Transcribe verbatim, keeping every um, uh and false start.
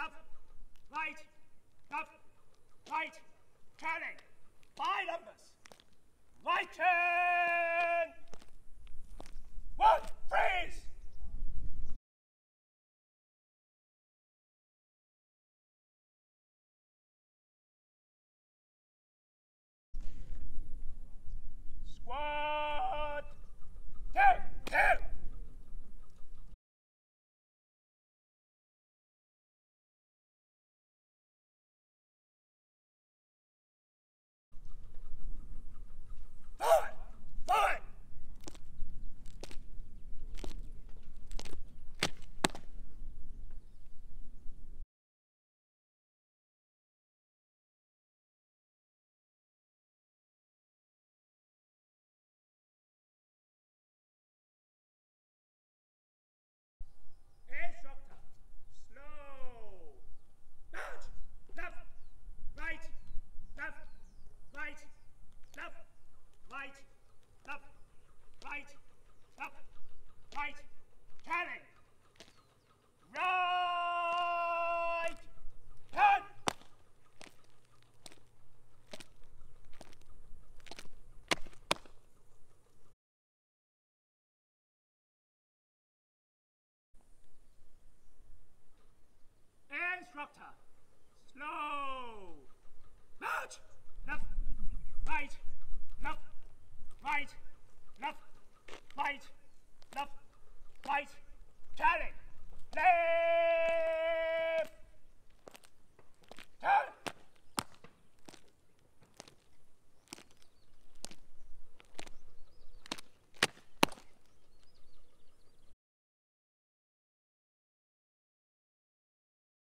left, right, left, right, turning. Five numbers. Right turn. One, freeze. Squad. Two, two. Forward, forward. Instructor, slow. March. Left, right, left, right, left, right, left, right, left, right, turning. Right, turn. Instructor, slow. March. Left, right, left, right, left, right, left, right, turning. Left.